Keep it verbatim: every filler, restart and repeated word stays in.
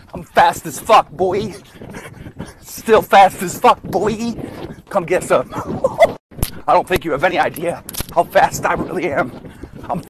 I'm fast as fuck, boy. Still fast as fuck, boy. Come get some. I don't think you have any idea how fast I really am.